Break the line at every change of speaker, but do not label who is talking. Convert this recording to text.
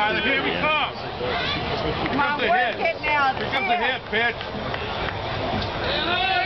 Tyler, here we come. Here comes the hit. Here comes the hit, pitch.